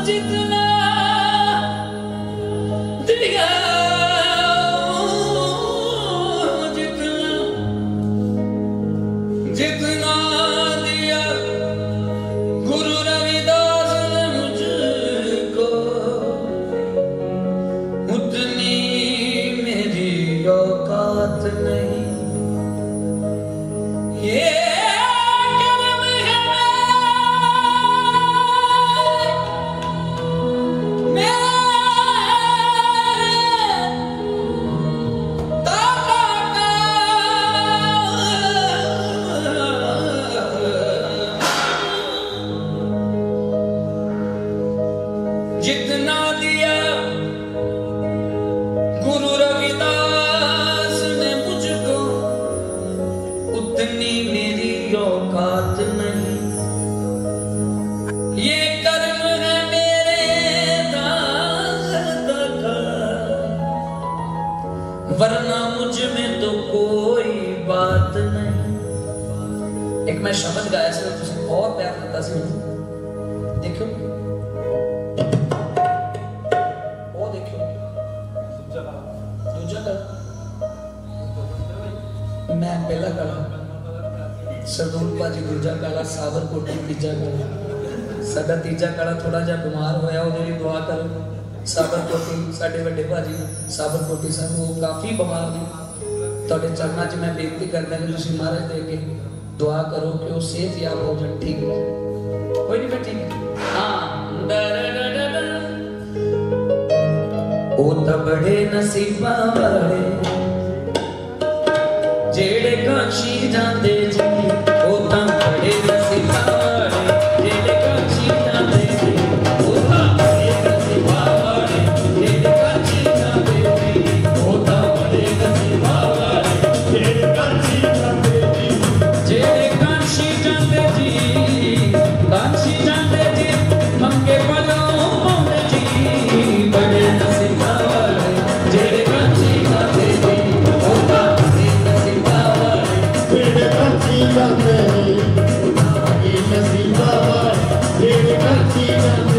जितना दिया जितना दिया गुरु रविदास ने मुझको उतनी मेरी औकात नहीं। ये जितना दिया गुरु रविदास ने मुझको उतनी मेरी औकात नहीं। ये कर्म है मेरे दादा का, वरना मुझ में तो कोई बात नहीं। एक मैं शब्द गाया से बहुत प्यार करता सी, देखो मैं पहला कला सरदूल भाजी, दूजा कला साबर कोटी, तीजा कला साडा तीजा कला थोड़ा जा बीमार होया, उहदे लई दुआ करो। साबर कोटी साडे वड्डे भाजी साबर कोटी साहब वो काफ़ी बीमार ने, तुहाडे चरनां 'च मैं बेनती करदा कि तुसीं महाराज दे के दुआ करो कि वो सेहतयाब हो जाए। ठीक है कोई नहीं ठीक हाँ। ओ तां बड़े नसीबां वाले जेड़े काशी जांदे जी, ओ तां बड़े नसीबां वाले जेड़े काशी जांदे जी, ओ तां बड़े नसीबां वाले जेड़े काशी जांदे जी, ओ तां बड़े नसीबां वाले जेड़े काशी जांदे जी, जेड़े काशी जांदे जी, काशी जांदे जी, मंगे पलों मौंदे जी, बड़े नसीबां वाले जेड़े काशी जांदे जी, ओ तां Nasiba,